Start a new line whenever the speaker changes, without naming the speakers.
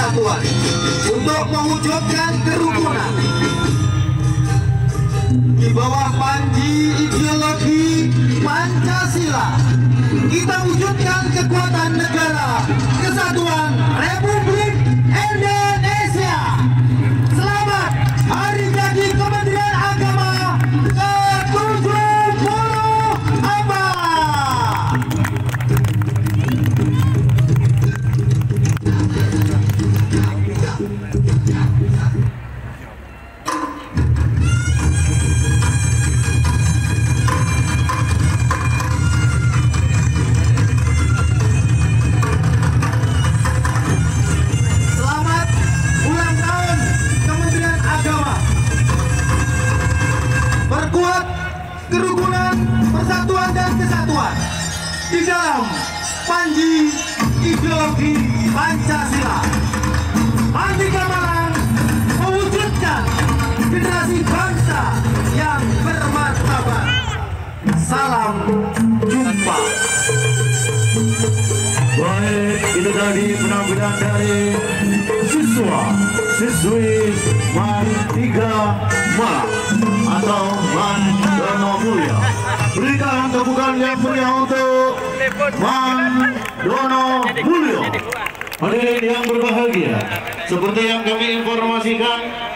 persatuan untuk mewujudkan kerukunan. Di bawah panji ideologi Pancasila, kita wujudkan kekuatan negara kesatuan Republik Indonesia. Selamat Hari Jadi Kementerian Agama ke-74. Kerukunan, persatuan dan kesatuan di dalam panji ideologi Pancasila. Andika Malang mewujudkan generasi bangsa yang bermartabat. Salam jumpa.
Baik, itu tadi penampilan dari siswa-siswi MAN 3 Malang atau MAN Donomulyo. Berikan tepukan yang meriah untuk MAN Donomulyo. Hadirin yang berbahagia, seperti yang kami informasikan,